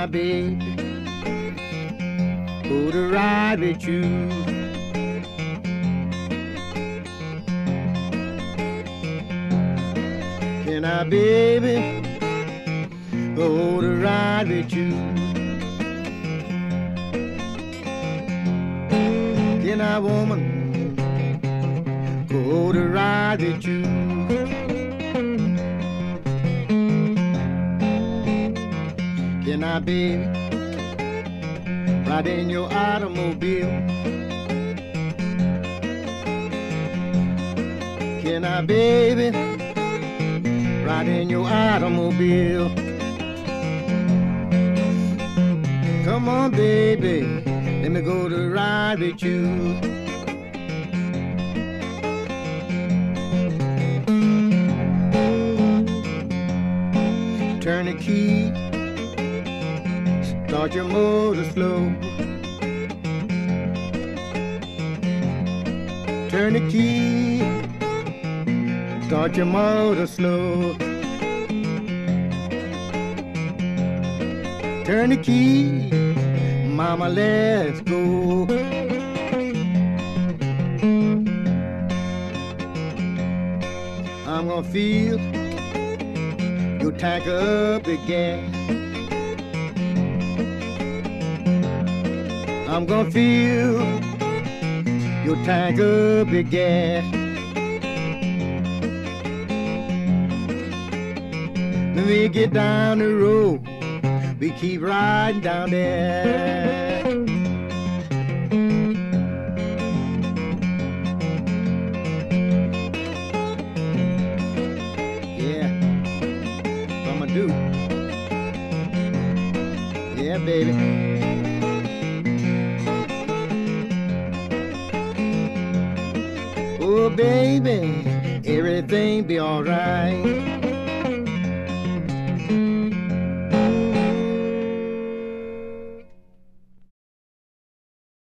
I, baby, go to ride with you? Can I, baby, go to ride with you? Can I, woman, go to ride with you? Can I, baby, ride in your automobile? Can I, baby, ride in your automobile? Come on, baby, let me go to ride with you. Turn the key, start your motor slow. Turn the key, start your motor slow. Turn the key, mama, let's go. I'm gonna fill your tank up with gas. I'm gonna fill your tank up with gas. Let me get down the road, we keep riding down there. Yeah, what I'ma do? Yeah, baby. Oh, baby, everything be alright.